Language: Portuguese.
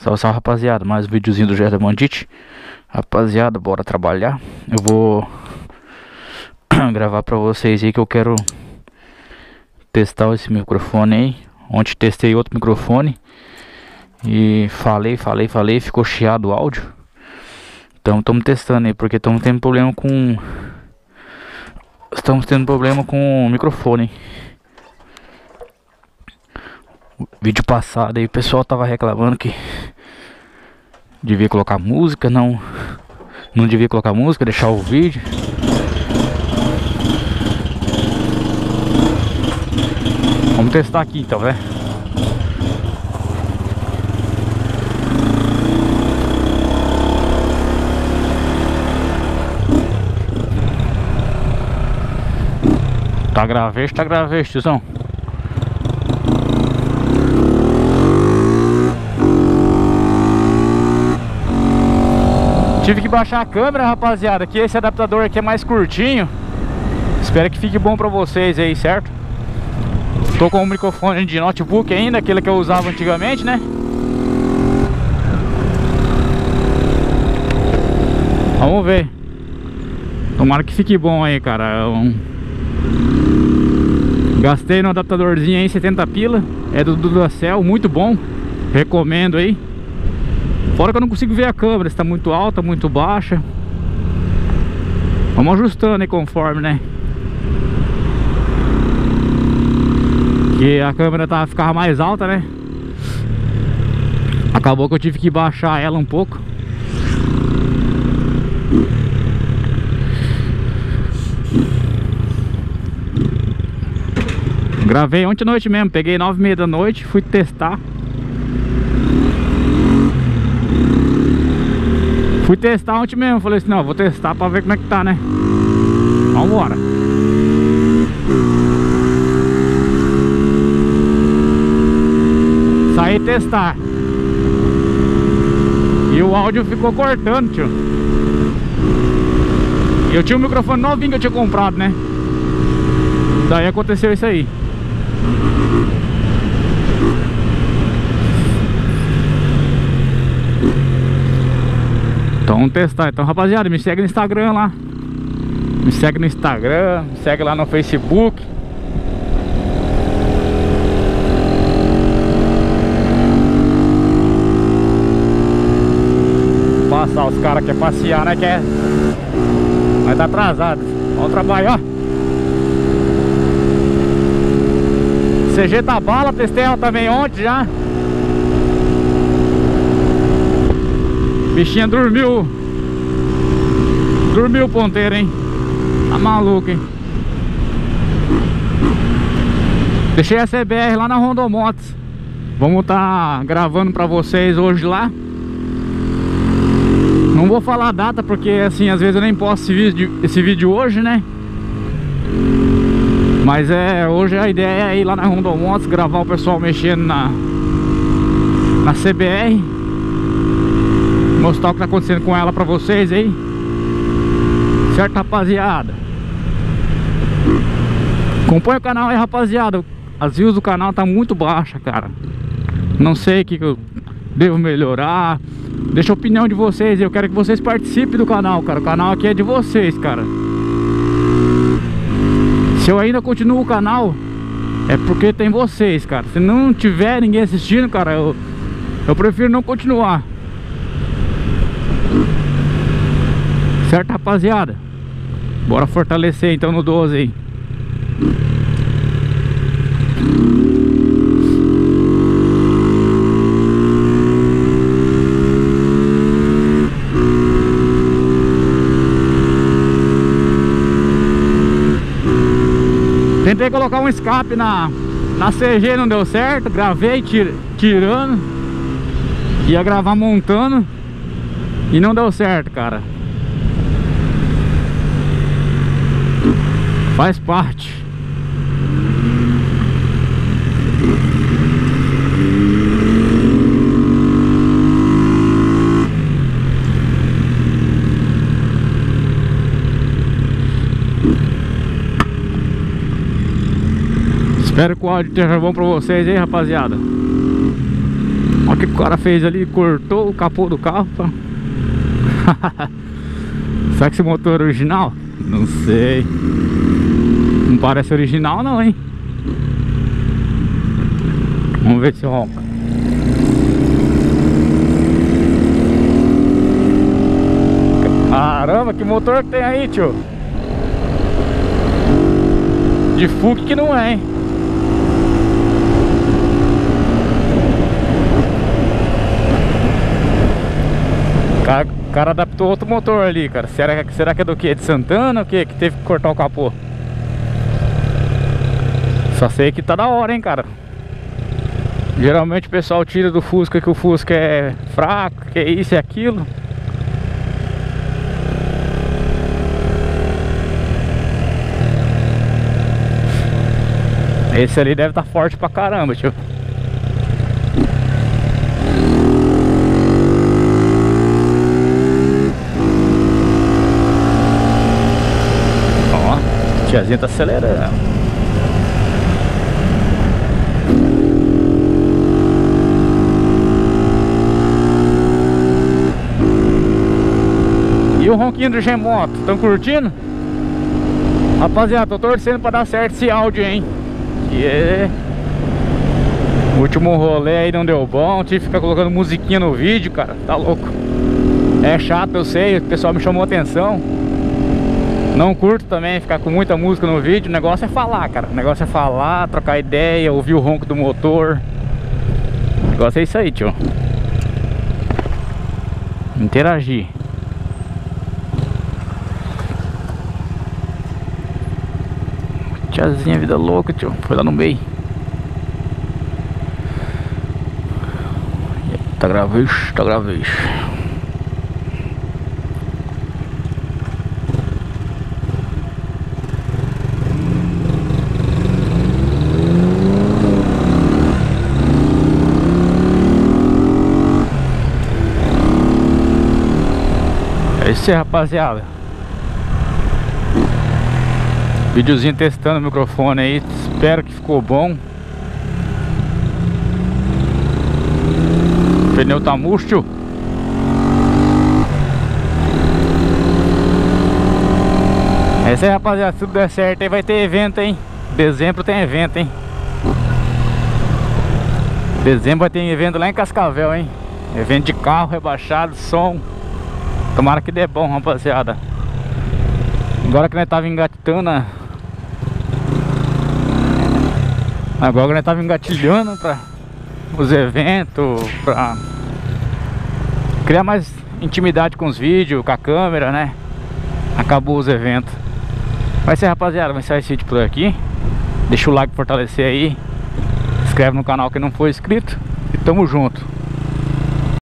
Salve, salve, rapaziada, mais um videozinho do Gerda Bandit. Rapaziada, bora trabalhar. Eu vou gravar pra vocês aí que eu quero testar esse microfone aí. Ontem testei outro microfone e falei, ficou chiado o áudio. Então estamos testando aí, porque estamos tendo problema com o microfone. O vídeo passado aí o pessoal tava reclamando que devia colocar música, não devia colocar música, deixar o vídeo. Vamos testar aqui então, né? Tá gravei, tiozão. Tive que baixar a câmera, rapaziada, que esse adaptador aqui é mais curtinho. Espero que fique bom pra vocês aí, certo? Tô com o microfone de notebook ainda, aquele que eu usava antigamente, né? Vamos ver. Tomara que fique bom aí, cara. Gastei no adaptadorzinho aí 70 pila. É do Duracell, muito bom. Recomendo aí. Fora que eu não consigo ver a câmera, se tá muito alta, muito baixa. Vamos ajustando aí conforme, né? Que a câmera ficava mais alta, né? Acabou que eu tive que baixar ela um pouco. Gravei ontem à noite mesmo, peguei 9h30 da noite, fui testar. Fui testar ontem mesmo, falei assim, não, vou testar pra ver como é que tá, né? Vambora. Saí testar. E o áudio ficou cortando, tio. E eu tinha um microfone novinho que eu tinha comprado, né? Daí aconteceu isso aí. Então vamos testar. Então, rapaziada, me segue no Instagram lá. Me segue no Instagram, me segue lá no Facebook. Vou passar, os caras querem passear, né? Mas tá atrasado. Vamos trabalhar. CG tá bala, testei ela também ontem já. Bichinha dormiu. Dormiu o ponteiro, hein? Tá maluco, hein? Deixei a CBR lá na Rondomotos. Vamos tá gravando pra vocês hoje lá. Não vou falar a data porque assim, às vezes eu nem posto esse vídeo hoje, né? Mas hoje a ideia é ir lá na Rondomotos, gravar o pessoal mexendo na CBR. Mostrar o que tá acontecendo com ela pra vocês aí. Certo, rapaziada? Acompanha o canal aí, rapaziada. As views do canal tá muito baixa, cara. Não sei o que eu devo melhorar. Deixa a opinião de vocês. Eu quero que vocês participem do canal, cara. O canal aqui é de vocês, cara. Se eu ainda continuo o canal, é porque tem vocês, cara. Se não tiver ninguém assistindo, cara, eu prefiro não continuar. Certo, rapaziada? Bora fortalecer então no 12 aí. Tentei colocar um escape na CG, não deu certo. Gravei tirando. Ia gravar montando e não deu certo, cara. Faz parte. Espero que o áudio esteja bom pra vocês aí, rapaziada. Olha o que o cara fez ali, cortou o capô do carro. Será que esse motor é original? Não sei. Não parece original não, hein? Vamos ver se ronca. Caramba, que motor que tem aí, tio? De Fusca que não é, hein? O cara adaptou outro motor ali, cara. Será que é do que? De Santana ou o que? Que teve que cortar o capô? Só sei que tá da hora, hein, cara. Geralmente o pessoal tira do Fusca que o Fusca é fraco, que é isso e aquilo. Esse ali deve estar forte pra caramba, tio. Ó, a tiazinha tá acelerando. E o ronquinho do G-Moto, estão curtindo? Rapaziada, tô torcendo pra dar certo esse áudio, hein? O último rolê aí não deu bom. Tive que ficar colocando musiquinha no vídeo, cara. Tá louco. É chato, eu sei. O pessoal me chamou atenção. Não curto também ficar com muita música no vídeo. O negócio é falar, cara. O negócio é falar, trocar ideia, ouvir o ronco do motor. O negócio é isso aí, tio. Interagir. Tiazinha, vida louca, tio. Foi lá no meio. Tá gravando, tá gravando. É isso aí, rapaziada. Videozinho testando o microfone aí. Espero que ficou bom. O pneu tá murcho. É isso aí, rapaziada. Se tudo der certo aí vai ter evento, hein? Dezembro tem evento, hein? Dezembro vai ter evento lá em Cascavel, hein? Evento de carro, rebaixado, som. Tomara que dê bom, rapaziada. Agora que nós tava engatilhando, agora nós tava engatilhando para os eventos, pra criar mais intimidade com os vídeos, com a câmera, né? Acabou os eventos. Vai ser, rapaziada, vai sair esse vídeo por aqui. Deixa o like pra fortalecer aí. Inscreve no canal quem não for inscrito. E tamo junto.